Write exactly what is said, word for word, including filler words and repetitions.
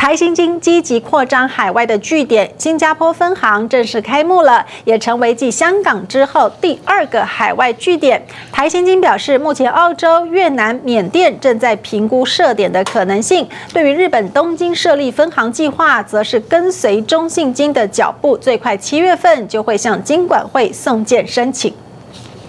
台新金积极扩张海外的据点，新加坡分行正式开幕了，也成为继香港之后第二个海外据点。台新金表示，目前澳洲、越南、缅甸正在评估设点的可能性。对于日本东京设立分行计划，则是跟随中信金的脚步，最快七月份就会向金管会送件申请。